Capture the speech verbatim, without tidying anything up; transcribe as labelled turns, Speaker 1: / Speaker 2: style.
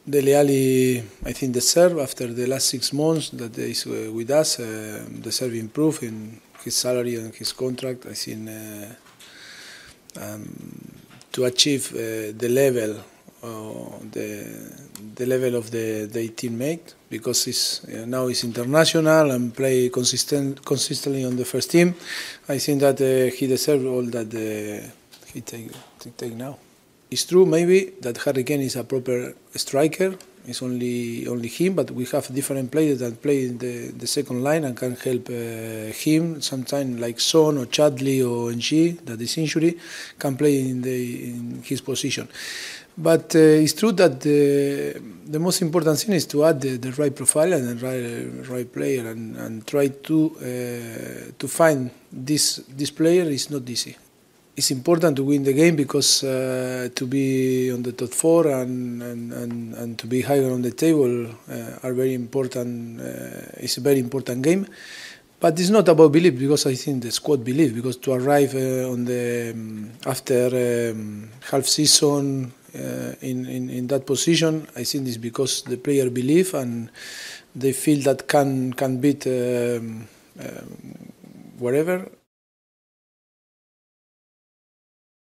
Speaker 1: Dele Alli, I think the serve after the last six months that is uh, with us, uh, the serve improved in his salary and his contract. I think uh, um, to achieve uh, the level, uh, the the level of the, the teammate, because he's uh, now he's international and play consistent consistently on the first team. I think that uh, he deserves all that uh, he take he take now. It's true maybe that Harry Kane is a proper striker. It's only only him, but we have different players that play in the, the second line and can help uh, him. Sometimes like Son or Chadli or N G, that is injury, can play in the in his position. But uh, it's true that the, the most important thing is to add the, the right profile and the right, right player, and, and try to uh, to find this this player is not easy. It's important to win the game because uh, to be on the top four and, and, and, and to be higher on the table uh, are very important. Uh, it's a very important game, but it's not about belief, because I think the squad believe, because to arrive uh, on the um, after um, half season uh, in, in in that position, I think it's because the player believe and they feel that can can beat um, uh, wherever.